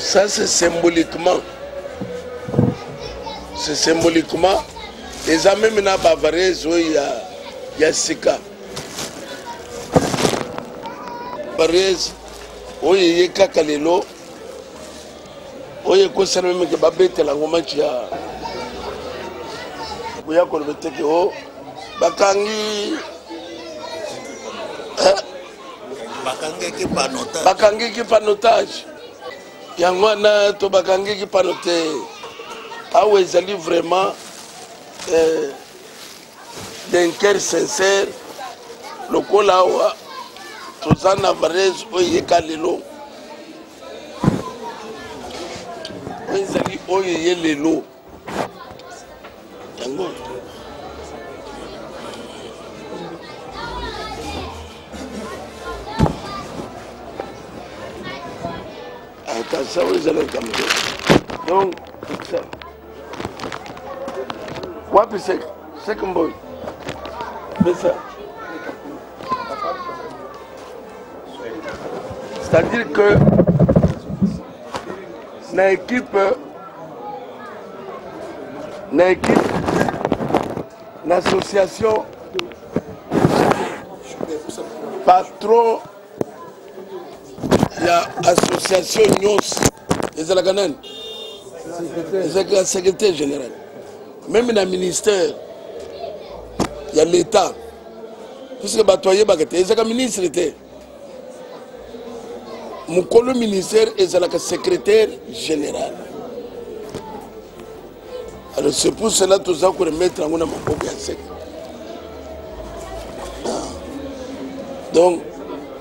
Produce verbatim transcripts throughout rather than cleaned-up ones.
Ça c'est symboliquement. C'est symboliquement. Les amis maintenant bavarés, il y a il y a Sika. Bavarés, oui il y a Kakalelo. Oui il y a même que babette la ngoma chia. Oui il y a qu'on mette que oh bakangi. Bakangi qui panotage. Bakangi qui panotage. Yangwana to bakangi qui panote. Ah ouais, ils allaient vraiment euh, d'un cœur sincère. Le Kolawa, Tozana Varez, Oye Kalelo. Ils allaient Oye Lelo. Yango. Attention, ils allaient comme ça. Donc, c'est ça. Wapi sek, sek mboy. ça. C'est-à-dire que dans l'équipe, dans l'équipe, l'association, patron, il y a l'association Nyos, et c'est la Canane, c'est le secrétaire général. Même dans le ministère, il y a l'État. Puisque Batoye Bagate, c'est le ministre. Mon ministère est le secrétaire général. Alors c'est pour cela que nous allons mettre en mon sec. Donc,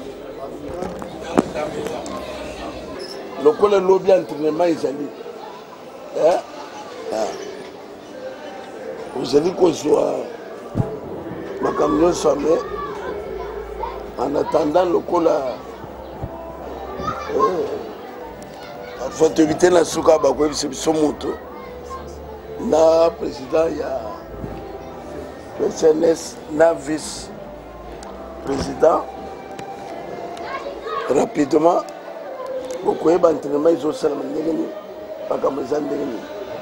le lobby entraînement est allé. Vous avez qu'on soit ma camion sommet en attendant le col à il faut éviter la souka bakwe c'est son moto na président il y a le C N S na vice président rapidement beaucoup d'entraînement ils ont seulement négani pas comme ça négani.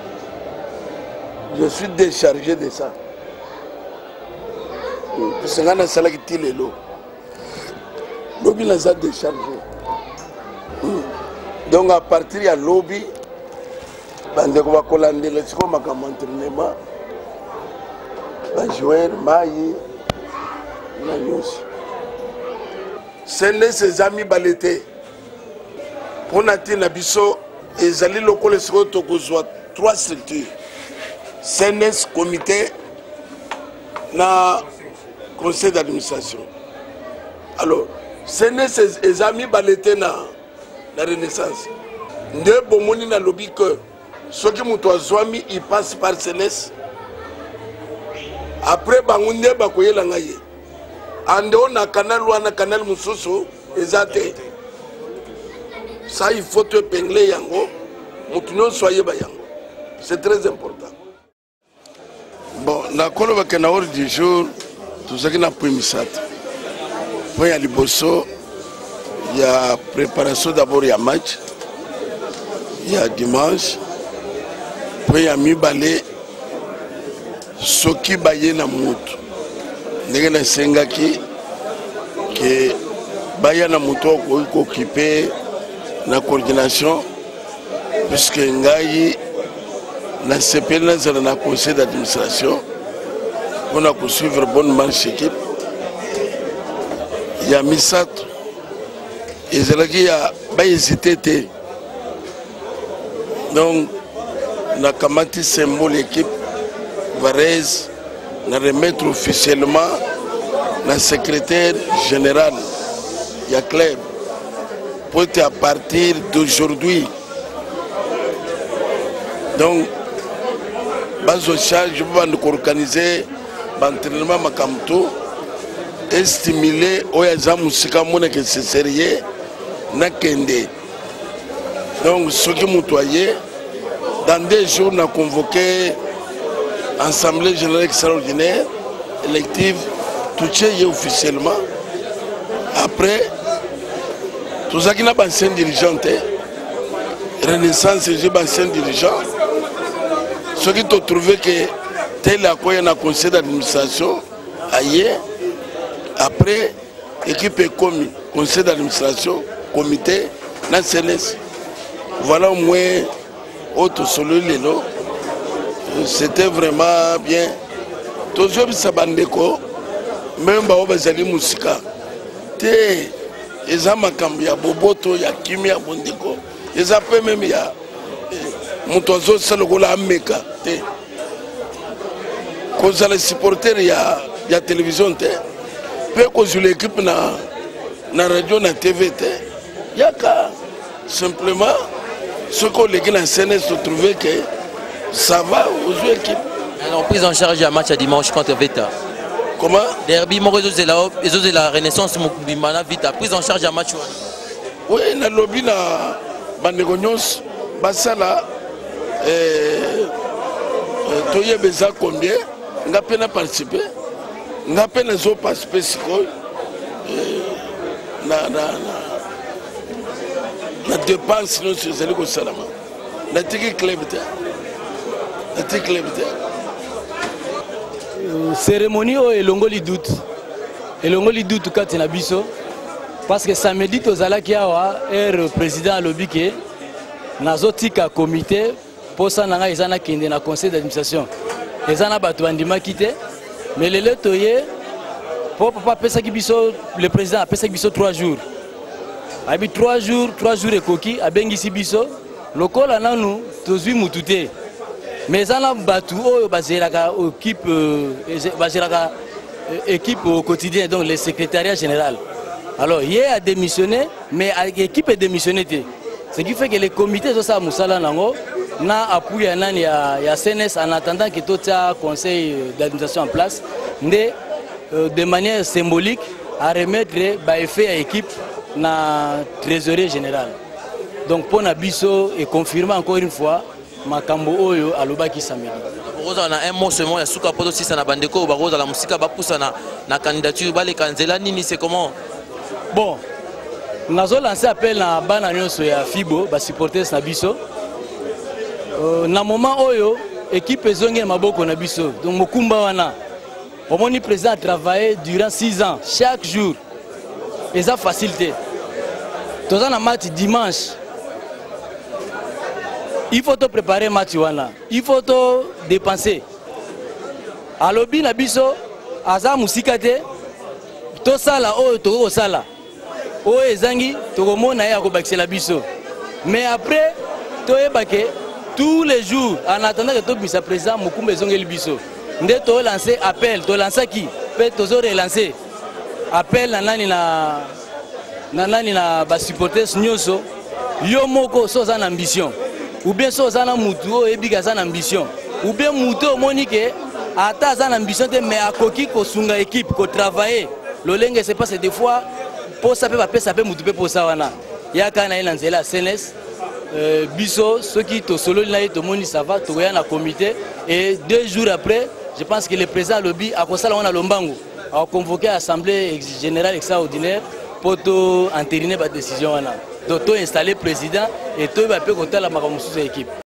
Je suis déchargé de ça. Parce que quand on a salé qui est l'eau, lobby les a déchargé. Donc à partir de lobby, on va collander le second entraînement, on va jouer maï, on c'est ses amis baletés. Pour Natine Abisso, ils allaient le coller sur trois structures. C N S, comité, na conseil d'administration. Alors, C N S, les amis baletés na la Renaissance. Ne bomoni na lobby que ceux qui m'ont zoami, ils passent par C N S. Après, bangunde bakoye langaye. Ande on a canal ou un canal mususu, ezate. Ça, il faut te pingler yango. Moutunon soyez bayango. C'est très important. Bon, na kolo bakena hors du jour, tout ce qui n'a pas mis ça. Pour y aller bosso, il y a préparation d'abord il y a match, il y a dimanche. Pour y a mi balé, soki baye na mutu. Ndenge na sengaki que baye na mutu ko occupé la coordination puisque ngai na C P N dans le conseil d'administration on a poursuivre bonne marche équipe. Il y a Misato et il y a pas hésité donc na kamati symbole équipe Varese na remettre officiellement la secrétaire général il y a club pour être à partir d'aujourd'hui donc base au charge je vais organiser l'entraînement makamto et stimuler oyaza musika mona que c'est sérieux na kende donc ce qui m'otoyer dans deux jours on a convoqué assemblée générale extraordinaire élective tout est officiellement après tout ça qui n'a pas ancien dirigeant Renaissance et ancien dirigeant. Ce qui ont trouvé que tel a quoi un conseil d'administration ailleurs. Après, équipe est commis, conseil d'administration, comité, la C N S. Voilà au moins autre solo lelo. C'était vraiment bien. Tous les sabandeko, même ba obazali musika. Te, eza makambi ya boboto ya kimia bondeko. Eza pe même ya mutozo salokola ameka te. Koza les supporters ya ya télévision te. Peu cause l'équipe na na radio na T V te. Yaka simplement ce qu'on les gars en scène se trouver que ça va aux équipes. Alors prise en charge à match à dimanche contre Vita. Comment? Derby mon réseau c'est la réseau c'est la Renaissance mon bimana Vita prise en charge à match. Oui, na lobby na bandegonyos basala euh toye beza combien nga pena participer nga pena zo participer siko na na na dépense non c'est le salama na tiki club te na tiki club te cérémonie o elongoli doute elongoli doute kati na biso parce que samedi tozalaki awa er président lobi ke nazotika comité posa nanga eza na kende na conseil d'administration eza na bato bandimaki te mais lelo toye po papa pesaki biso le président apesaki biso trois jours abi trois jours trois jours ekoki abengisi biso lokola nanu tozwi mutu te mais eza na bato oyo bazalaka équipe bazalaka équipe au quotidien donc le secrétariat général. Alors hier a démissionné mais l'équipe est démissionné. Ce qui fait que les comités de ça Moussala Nango n'a appuyé un an il y a C N S en attendant que tout le conseil d'administration en place de, de manière symbolique à remettre l'effet à l'équipe na trésorier général. Donc pour Nabiso et confirmer encore une fois Makambo Oyo à l'Obaki samedi. On a un mot seulement, il y a Souka Poto si ça n'a bandeko, Barosa la musique, Bapoussa na candidature, Balé Kanzela Nini, c'est comment? Bon, nous avons lancé appel à Bananion sur Fibo, bas supporters Nabiso. Na moment Oyo, équipe Zongue Maboko Nabiso, donc Mokumba Wana. Au moment où le président a travaillé durant six ans, chaque jour, et ça facilité. Tous un match dimanche. Il faut te préparer match wana. Il faut te dépenser. À l'obi na biso, aza musika te, to sala o to sala. O ezangi to komona ya ko bakisela biso. Mais après, to ebake tous les jours en attendant que to bisa président Mokumba ezongeli biso. Nde to lancer appel, to lancer qui? Peut to zo relancer. Appel na nani na na nani na ba supporters nyoso. Yo moko so za ambition. Ou bien so za na mutu o ebika za ambition. Ou bien mutu monike ata za ambition te mais akoki ko sunga équipe ko travailler. Lolenge c'est pas c'est des fois pour ça peut pas ça peut mutu pour ça wana. Ya kana ina nzela C N S euh biso ceux qui to solo na to moni ça va to ya na comité et deux jours après je pense que le président lobby a kosala wana lombango a convoqué assemblée générale extraordinaire pour to entériner ba décision wana. Donc to installer président et to ba pe kota la makamusu équipe.